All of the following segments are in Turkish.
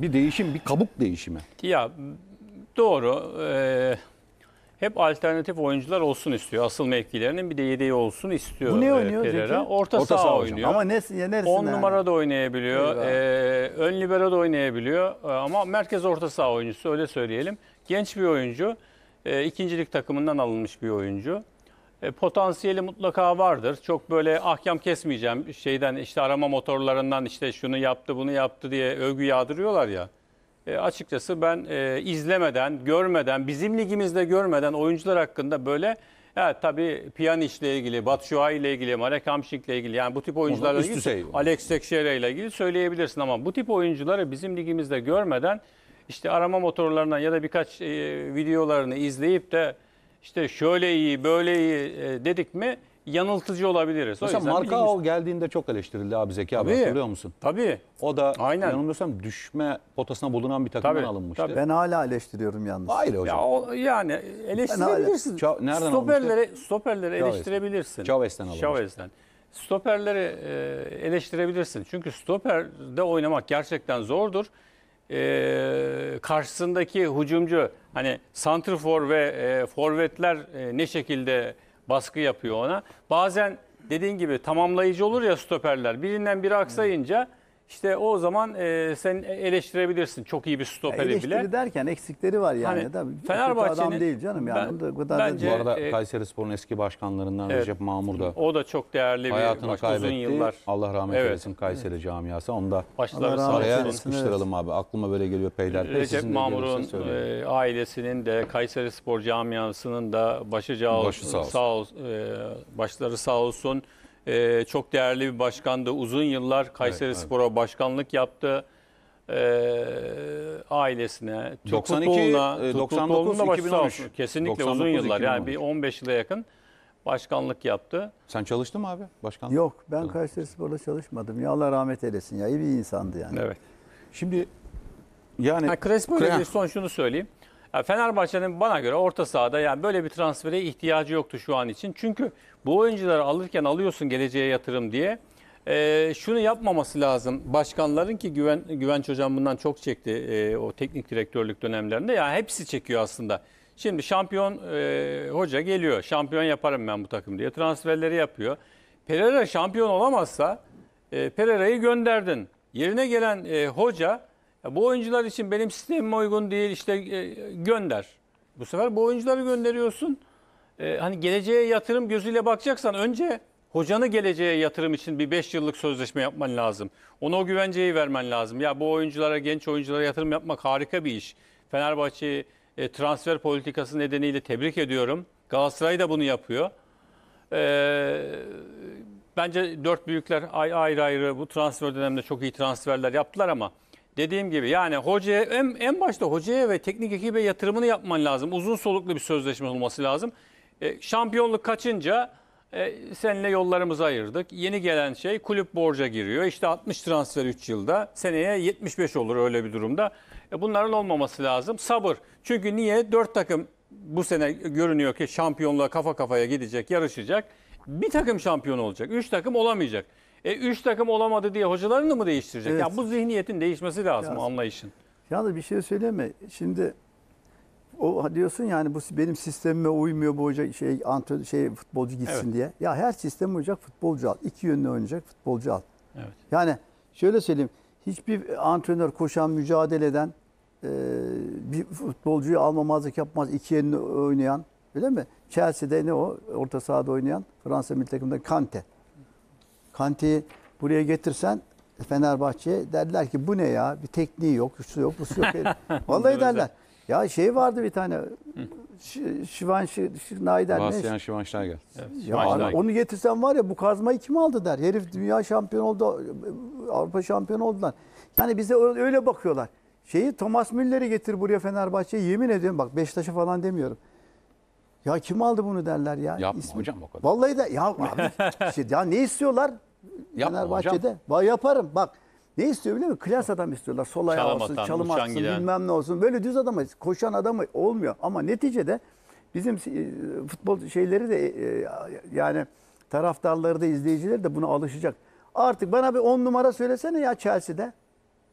Bir değişim, bir kabuk değişimi. Ya doğru. Hep alternatif oyuncular olsun istiyor. Asıl mevkilerinin bir de yedeği olsun istiyor. Bu ne oynuyor Pereira. Zeki? Orta saha hocam. oynuyor. Ama neresinde 10 numara da oynayabiliyor. Eyvah. Ön libero da oynayabiliyor. Ama merkez orta saha oyuncusu, öyle söyleyelim. Genç bir oyuncu. İkincilik takımından alınmış bir oyuncu. Potansiyeli mutlaka vardır. Çok böyle ahkam kesmeyeceğim. Şeyden işte arama motorlarından işte şunu yaptı, bunu yaptı diye övgü yağdırıyorlar ya. Açıkçası ben izlemeden, görmeden, bizim ligimizde görmeden oyuncular hakkında böyle tabii Pjanic'le ilgili, Batshuayi ile ilgili, Marek Hamšík'le ilgili, yani bu tip oyuncularla üst ilgili, düzey. Alex Teixeira ile ilgili söyleyebilirsin ama bu tip oyuncuları bizim ligimizde görmeden işte arama motorlarından ya da birkaç videolarını izleyip de işte şöyle iyi, böyle iyi dedik mi yanıltıcı olabiliriz. Mesela Marcao geldiğinde çok eleştirildi abi Zeki abi, hatırlıyor musun? Tabii. O da Aynen. yanılmıyorsam düşme potasına bulunan bir takımdan Tabii, alınmıştı. tabii. Ben hala eleştiriyorum yalnız. Hayır hocam. Yani eleştirebilirsin. Nereden Stoperleri eleştirebilirsin. Chavez'ten alınmış. Chavez'den. Stoperleri eleştirebilirsin. Çünkü stoperde oynamak gerçekten zordur. Karşısındaki hücumcu hani santrfor ve forvetler ne şekilde baskı yapıyor ona. Bazen dediğin gibi tamamlayıcı olur ya stoperler. Birinden biri aksayınca işte o zaman sen eleştirebilirsin çok iyi bir stoperi bile. Eleştiri derken eksikleri var yani. Hani Tabii, Fenerbahçe'nin adam değil canım yani. bence Bu arada Kayserispor'un eski başkanlarından evet, Recep Mamur da o da çok değerli bir hayatını başkan, uzun kaybetti. yıllar. Allah rahmet Evet. eylesin Kayseri camiası. Onu da Başları Allah sağ rahmet araya olsun. eylesin. sıkıştıralım abi. Aklıma böyle geliyor peyderpey. Recep Sizin de Mamur'un gelirse söyleyin. ailesinin de Kayserispor camiasının da Başı başları sağ olsun. Çok değerli bir başkandı. Uzun yıllar Kayserispor'a başkanlık yaptı. Ailesine, Türk 92, futboluna, 99, da başı sağ 2013. olsun. Kesinlikle 99, uzun yıllar. Yani 2013. bir 15 yıla yakın başkanlık yaptı. Sen çalıştın mı abi başkanlık? Yok, ben Kayserispor'la çalışmadım. Ya Allah rahmet eylesin ya. İyi bir insandı yani. Evet. Şimdi yani Crespo ile ilgili son şunu söyleyeyim. Fenerbahçe'nin bana göre orta sahada yani böyle bir transfere ihtiyacı yoktu şu an için. Çünkü bu oyuncuları alırken alıyorsun geleceğe yatırım diye. Şunu yapmaması lazım. Başkanların ki Güvenç Hocam bundan çok çekti o teknik direktörlük dönemlerinde. Yani hepsi çekiyor aslında. Şimdi şampiyon hoca geliyor. Şampiyon yaparım ben bu takım diye transferleri yapıyor. Pereira şampiyon olamazsa Pereira'yı gönderdin. Yerine gelen hoca bu oyuncular için benim sistemime uygun değil işte gönder. Bu sefer bu oyuncuları gönderiyorsun. Hani geleceğe yatırım gözüyle bakacaksan önce hocanı geleceğe yatırım için bir 5 yıllık sözleşme yapman lazım. Ona o güvenceyi vermen lazım. Ya bu oyunculara, genç oyunculara yatırım yapmak harika bir iş. Fenerbahçe transfer politikası nedeniyle tebrik ediyorum. Galatasaray da bunu yapıyor. Bence dört büyükler ayrı ayrı bu transfer döneminde çok iyi transferler yaptılar ama dediğim gibi yani hocaya en başta hocaya ve teknik ekibe yatırımını yapman lazım. Uzun soluklu bir sözleşme olması lazım. Şampiyonluk kaçınca seninle yollarımızı ayırdık. Yeni gelen şey kulüp borca giriyor. İşte 60 transfer 3 yılda. Seneye 75 olur öyle bir durumda. Bunların olmaması lazım. Sabır. Çünkü niye? 4 takım bu sene görünüyor ki şampiyonluğa kafa kafaya gidecek, yarışacak. Bir takım şampiyon olacak. 3 takım olamayacak. 3 takım olamadı diye hocalarını mı değiştirecek? Evet. Ya bu zihniyetin değişmesi lazım, Ya, anlayışın. Yalnız bir şey söyleyeyim mi? Şimdi o diyorsun yani bu benim sistemime uymuyor bu hoca futbolcu gitsin Evet. diye. Ya her sisteme uyacak futbolcu al. İki yönlü oynayacak futbolcu al. Evet. Yani şöyle söyleyeyim. Hiçbir antrenör koşan, mücadele eden bir futbolcuyu almamazlık yapmaz. İki yönlü oynayan. Öyle mi? Chelsea'de ne o? Orta sahada oynayan Fransa milli takımında Kante. Kante'yi buraya getirsen Fenerbahçe'ye derler ki bu ne ya? Bir tekniği yok, şu yok, bu yok. Vallahi derler. Ya şey vardı bir tane Schneider ne? Bastian Schweinsteiger. Evet. Ya abi, onu getirsen var ya bu kazmayı kim aldı der. Herif dünya şampiyonu oldu, Avrupa şampiyonu oldular. Yani bize öyle bakıyorlar. Thomas Müller'i getir buraya Fenerbahçe'ye, yemin ediyorum bak Beşiktaş'a falan demiyorum. Ya kim aldı bunu derler ya. Yapma hocam o kadar. Vallahi de ya abi ya ne istiyorlar Yapma Fenerbahçe'de? Yaparım bak. Ne istiyor biliyor musun? Klas adam istiyorlar. Sol ayağı Çalım olsun, atan, çalım uçan atsın, giden. bilmem ne olsun. Böyle düz adamı, koşan adamı olmuyor. Ama neticede bizim futbol şeyleri de yani taraftarları da izleyicileri de buna alışacak. Artık bana bir 10 numara söylesene ya Chelsea'de.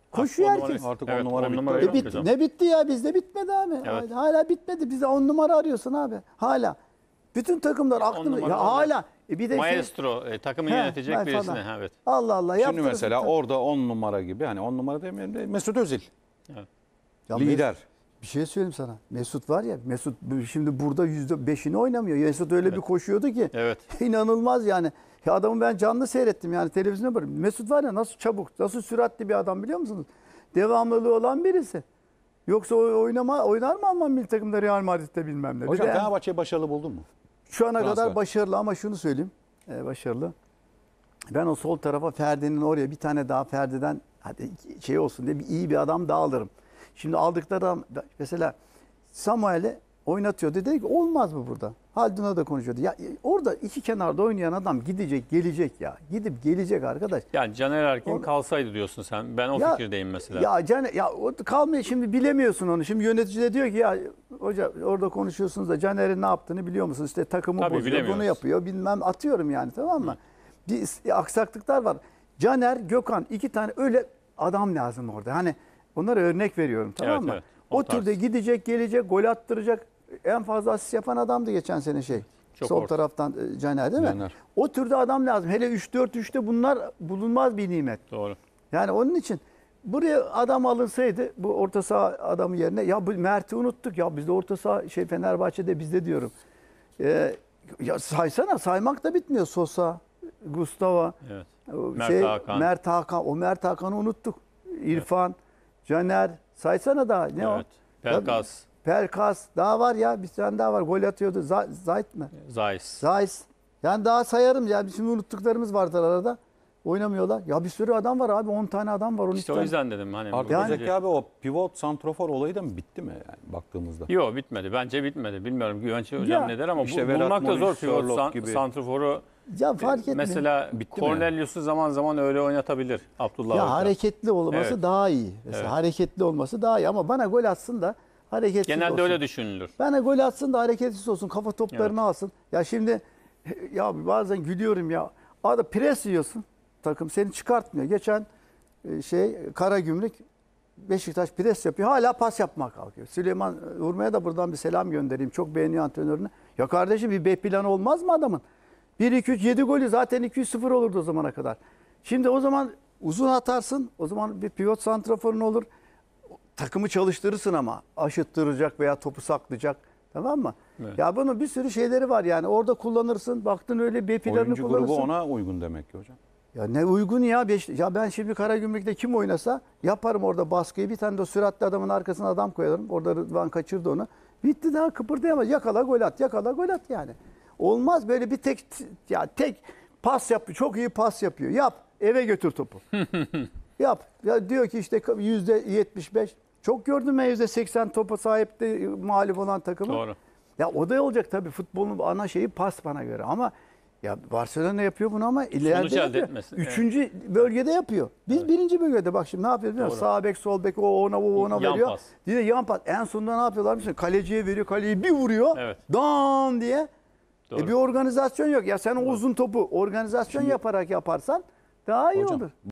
Koşuyor Artık on herkes. numara- Artık Evet, 10 numara on bitti. numara öyle yok mi? hocam. Ne bitti ya, bizde bitmedi abi. Evet. Hala bitmedi. Bize 10 numara arıyorsun abi. Hala. Bütün takımlar on aklında. numara Ya orada. hala. Bir de Maestro takımı He, yönetecek ben birisine. falan. Evet. Allah Allah. Şimdi yaptırırsın mesela tabii. orada 10 numara gibi, hani 10 numara demeyelim de Mesut Özil. Ya Lider. Bir şey söyleyeyim sana. Mesut var ya. Mesut şimdi burada %5'ini oynamıyor. Mesut öyle bir koşuyordu ki. Evet. İnanılmaz yani. Ya adamı ben canlı seyrettim yani televizyona bakıyorum. Mesut var ya, nasıl çabuk, nasıl süratli bir adam biliyor musunuz? Devamlılığı olan birisi. Yoksa oynar mı Alman milli takımda, Real Madrid'de bilmem ne. Bir Hocam de Fenerbahçe'yi başarılı buldun mu? şu ana transfer. kadar başarılı, ama şunu söyleyeyim. Başarılı. Ben o sol tarafa, Ferdi'nin oraya bir tane daha, Ferdi'den hadi şey olsun diye iyi bir adam daha alırım. Şimdi aldıkları adam, mesela Samuel'i oynatıyor. Dedi ki olmaz mı burada? Haldun'a da konuşuyordu. Ya orada iki kenarda oynayan adam gidecek, gelecek ya. Gidip gelecek arkadaş. Yani Caner Erkin Orada- kalsaydı diyorsun sen. Ben o Ya- fikirdeyim mesela. Ya o kalmıyor, şimdi bilemiyorsun onu. Şimdi yönetici de diyor ki ya hoca orada konuşuyorsunuz da Caner'in ne yaptığını biliyor musunuz? İşte takımı Tabii, bozuyor, bunu bilemiyoruz. yapıyor. Bilmem, atıyorum yani, tamam mı? Bir aksaklıklar var. Caner, Gökhan, iki tane öyle adam lazım orada. Hani onlara örnek veriyorum, tamam Evet, mı? evet. O O tarz. türde gidecek, gelecek, gol attıracak. En fazla asist yapan adamdı geçen sene şey. Çok Sol orta. taraftan Caner, değil mi? Caner. O türde adam lazım. Hele 3-4-3'te bunlar bulunmaz bir nimet. Doğru. Yani onun için buraya adam alınsaydı, bu orta saha adamı yerine, ya bu Mert'i unuttuk ya, bizde orta saha Fenerbahçe'de bizde diyorum. Ya saysana, saymak da bitmiyor. Sosa, Gustavo, Evet. o Mert Hakan. Mert Hakan, o Mert Hakan'ı unuttuk. İrfan, Caner, saysana daha ne o? Evet. Pelkas, Pelkas, daha var ya, bir tane daha var, gol atıyordu. Zayt mı? Zeiss. Zeiss. Yani daha sayarım ya, şimdi unuttuklarımız vardır arada. Oynamıyorlar. Ya bir sürü adam var abi, 10 tane adam var, 12 İşte o tane. yüzden dedim hani. Artık Yani- Zeki abi o pivot santrofor olayı da mı bitti mi yani baktığımızda? Yok, bitmedi. Bence bitmedi. Bilmiyorum Güvenç Hocam Ya, ne der ama işte Vedat bulmak da zor Muriç, pivot Sherlock gibi. santroforu. Ya fark etmiyor. Mesela Bitti mi Cornelius'u zaman zaman öyle oynatabilir Abdullah Ya Hoca. hareketli olması Evet. daha iyi. Mesela Evet. hareketli olması daha iyi, ama bana gol atsın da hareketsiz Genelde olsun. öyle düşünülür. Bana gol atsın da hareketsiz olsun, kafa toplarını alsın. Ya şimdi ya bazen gülüyorum ya. Arada pres yiyorsun. Takım seni çıkartmıyor. Geçen Karagümrük Beşiktaş pres yapıyor. Hala pas yapmaya kalkıyor. Süleyman Urma'ya da buradan bir selam göndereyim. Çok beğeniyor antrenörünü. Ya kardeşim, bir B planı olmaz mı adamın? 1-2-3 7 golü zaten 200-0 olurdu o zamana kadar. Şimdi o zaman uzun atarsın. O zaman bir pivot santraforun olur. Takımı çalıştırırsın ama aşıttıracak veya topu saklayacak. Tamam mı? Evet. Ya bunun bir sürü şeyleri var yani. Orada kullanırsın. Baktın öyle B planını Oyuncu kullanırsın. grubu ona uygun demek ki hocam. Ya ne uygun ya. Ya ben şimdi Karagümrük'te kim oynasa yaparım orada baskıyı. Bir tane de süratli adamın arkasına adam koyarım. Orada Rıdvan kaçırdı onu. Bitti, daha kıpırdayamaz. Yakala gol at, yakala gol at yani. Olmaz böyle bir tek pas yapıyor. Çok iyi pas yapıyor. Yap, eve götür topu. Yap. Ya diyor ki işte %75. Çok gördüm ben %80 topa sahipti mağlup olan takımı. Doğru. Ya o da olacak tabii, futbolun ana şeyi pas bana göre, ama ya Barcelona yapıyor bunu ama ileride elde yapıyor. etmesin. Üçüncü bölgede yapıyor. Biz birinci bölgede, bak şimdi ne yapıyoruz biliyor musun? Doğru. Sağ bek, sol bek, o ona Yan veriyor. pas. Yine yan pas. En sonunda ne yapıyorlar biliyor musun? Kaleciye veriyor, kaleyi bir vuruyor. Evet. Dan diye. Doğru. Bir organizasyon yok. Ya sen o uzun topu organizasyon yaparak yaparsan daha iyi Hocam, olur.